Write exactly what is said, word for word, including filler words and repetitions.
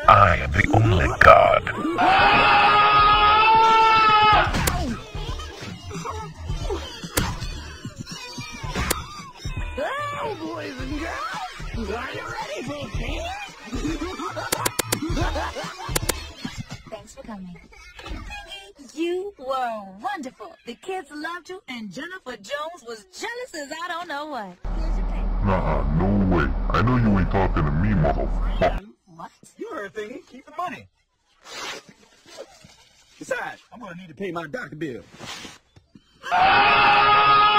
I am the only god. Hey, boys and girls! Are you ready for kids? Thanks for coming. You were wonderful. The kids loved you, and Jennifer Jones was jealous as I don't know what. Here's your pay. Nah, no way. I know you ain't talking to me, motherfucker. What? You heard thingy. Keep the money. Besides, I'm gonna need to pay my doctor bill.